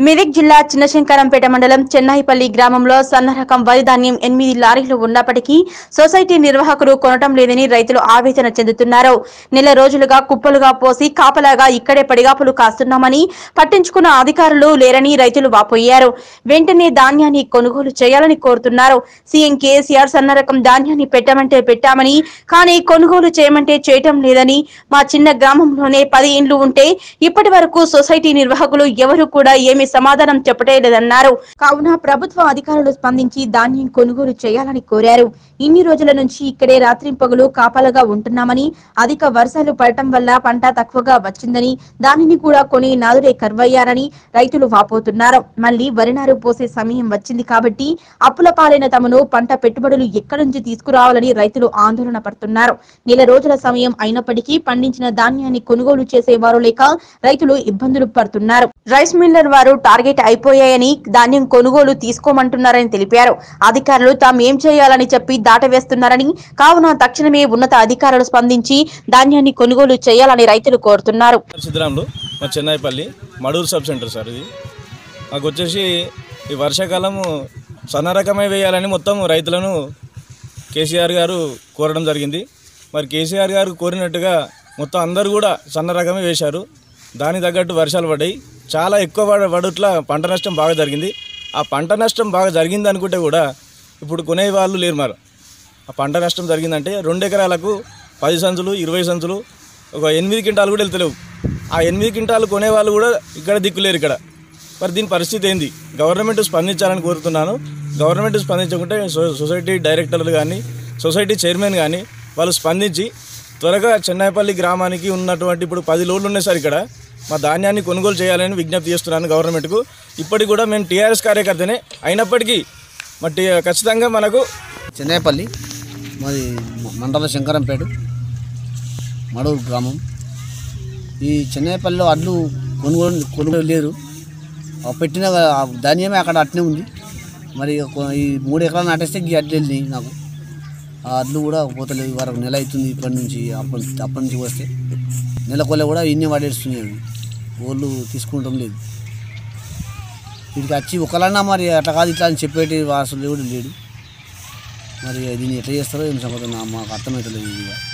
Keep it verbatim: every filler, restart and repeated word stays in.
మెదక్ జిల్లా చిన్నశంకరంపేట మండలం చెన్నాయిపల్లి గ్రామంలో సన్న రకం వరి ధాన్యం ఎనిమిది లారీలు ఉన్నప్పటికీ సొసైటీ నిర్వాహకులు కొనటం లేదని రైతులు ఆవేదన చెందుతున్నారు. నెల రోజులుగా కుప్పలుగా పోసి కాపలాగా ఇక్కడే పడిగాపులు కాస్తున్నామని పట్టించుకున్న అధికారులు లేరని రైతులు వాపోయారు. వెంటనే ధాన్యాన్ని కొనుగోలు చేయాలని కోరుతున్నారు. సీఎం కేసీఆర్ సన్న రకం ధాన్యాన్ని పెట్టమంటే పెట్టామని, కానీ కొనుగోలు చేయమంటే చేయటం లేదని, మా చిన్న గ్రామంలోనే పది ఇండ్లు ఉంటే ఇప్పటి వరకు సొసైటీ నిర్వాహకులు ఎవరు కూడా ఏమి సమాధానం చెప్పలేదన్నారు. కావున ప్రభుత్వ అధికారులు స్పందించి ధాన్యం కొనుగోలు చేయాలని కోరారు. ఇన్ని రోజుల నుంచి ఇక్కడే రాత్రింపగలు కాపలాగా ఉంటున్నామని, అధిక వర్షాలు పడటం వల్ల పంట తక్కువగా వచ్చిందని, దానిని కూడా కొని నాదుడే కరువయ్యారని రైతులు వాపోతున్నారు. మళ్లీ వరినారు పోసే సమయం వచ్చింది కాబట్టి అప్పుల పాలైన తమను పంట పెట్టుబడులు ఎక్కడి నుంచి తీసుకురావాలని రైతులు ఆందోళన పడుతున్నారు. నెల రోజుల సమయం అయినప్పటికీ పండించిన ధాన్యాన్ని కొనుగోలు చేసేవారు లేక రైతులు ఇబ్బందులు పడుతున్నారు. రైస్ మిల్లర్ వారు టార్గెట్ అయిపోయాయని ధాన్యం కొనుగోలు తీసుకోమంటున్నారని తెలిపారు. అధికారులు తాము ఏం చేయాలని చెప్పి దాటవేస్తున్నారని, కావున తక్షణమే ఉన్నత అధికారులు స్పందించి ధాన్యాన్ని కొనుగోలు చేయాలని రైతులు కోరుతున్నారు. Chennaipalli Maduru sub center sir, ఇది మాకు వచ్చేసి ఈ వర్షాకాలము సన్న రకమే వేయాలని మొత్తం రైతులను కేసీఆర్ గారు కోరడం జరిగింది. మరి కేసీఆర్ గారు కోరినట్టుగా మొత్తం అందరూ కూడా సన్న రకమే వేశారు. దాని తగ్గట్టు వర్షాలు పడ్డాయి. చాలా ఎక్కువ పడుట్ల పంట నష్టం బాగా జరిగింది. ఆ పంట నష్టం బాగా జరిగింది అనుకుంటే కూడా ఇప్పుడు కొనే వాళ్ళు లేరు. మరి ఆ పంట నష్టం జరిగిందంటే రెండు ఎకరాలకు పది సంచులు ఇరవై సంచులు ఒక ఎనిమిది క్వింటాలు కూడా వెళ్తలేవు. ఆ ఎనిమిది క్వింటాలు కొనేవాళ్ళు కూడా ఇక్కడ దిక్కులేరు. ఇక్కడ మరి దీని పరిస్థితి ఏంది? గవర్నమెంట్ స్పందించాలని కోరుతున్నాను. గవర్నమెంట్ స్పందించకుంటే సొసైటీ డైరెక్టర్లు కానీ సొసైటీ చైర్మన్ కానీ వాళ్ళు స్పందించి త్వరగా చెన్నైపల్లి గ్రామానికి ఉన్నటువంటి ఇప్పుడు పది లోడ్లు ఉన్నాయి సార్, ఇక్కడ మా ధాన్యాన్ని కొనుగోలు చేయాలని విజ్ఞప్తి చేస్తున్నాను గవర్నమెంట్కు. ఇప్పటికి కూడా మేము టీఆర్ఎస్ కార్యకర్తనే అయినప్పటికీ మరి ఖచ్చితంగా మనకు చెన్నైపల్లి మాది మండల శంకరంపేట మడూరు గ్రామం. ఈ చెన్నైపల్లిలో అడ్లు కొనుగోలు కొనుగోలు లేరు. పెట్టిన ధాన్యమే అక్కడ అట్నే ఉంది. మరి ఈ మూడు ఎకరాలు నాటేస్తే ఈ అడ్లు వెళ్ళినాయి నాకు. ఆ అడ్లు కూడా పోతలేదు. వరకు నెల అవుతుంది ఇప్పటి నుంచి. అప్పటి అప్పటి నుంచి వస్తే నెల కొల్ల కూడా ఇన్ని వాడేస్తున్నాయి. వాళ్ళు తీసుకుంటాం లేదు. వీటికి వచ్చి ఒకళ్ళన్నా మరి అట్లా కాదు ఇట్లా అని చెప్పేటి అసలు కూడా లేడు. మరి దీన్ని ఎట్లా చేస్తారో ఏం సంగతి మాకు అర్థమవుతలేదు.